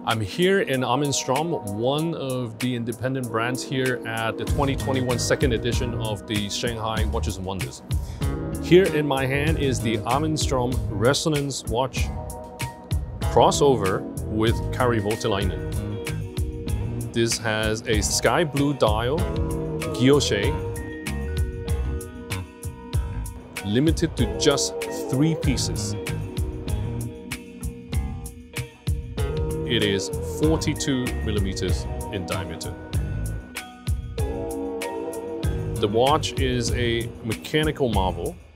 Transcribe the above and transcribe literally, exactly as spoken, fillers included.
I'm here in Armin Strom, one of the independent brands here at the twenty twenty-one second edition of the Shanghai Watches and Wonders. Here in my hand is the Armin Strom Resonance Watch crossover with Voutilainen. This has a sky blue dial, guilloché, limited to just three pieces. It is forty-two millimeters in diameter. The watch is a mechanical marvel